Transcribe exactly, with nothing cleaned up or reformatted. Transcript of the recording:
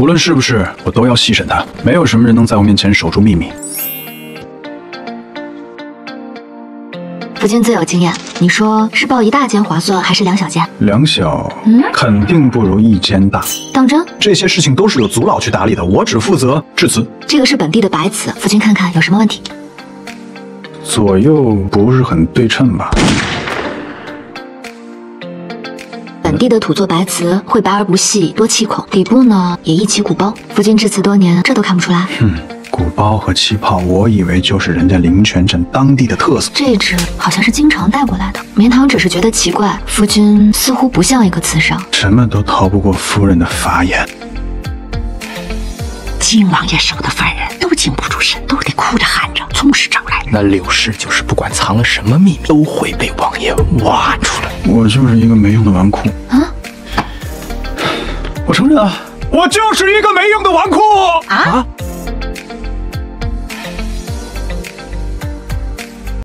无论是不是，我都要细审他。没有什么人能在我面前守住秘密。 夫君自有经验，你说是报一大间划算，还是两小间？ 两小，嗯，肯定不如一间大。 当真？ 这些事情都是有族老去打理的，我只负责致辞。 这个是本地的白瓷，夫君看看有什么问题？ 左右不是很对称吧？ 本地的土作白瓷会白而不细，多气孔，底部呢也一起鼓包。夫君制瓷多年，这都看不出来。 嗯。鼓包和气泡，我以为就是人家灵泉镇当地的特色。 这只好像是京城带过来的。绵堂只是觉得奇怪，夫君似乎不像一个瓷商。 什么都逃不过夫人的法眼。 金王爷手的犯人都经不住审，都得哭着喊着从实招来。 那柳氏就是不管藏了什么秘密，都会被王爷挖出来。 我就是一个没用的纨绔。啊！我承认啊，我就是一个没用的纨绔。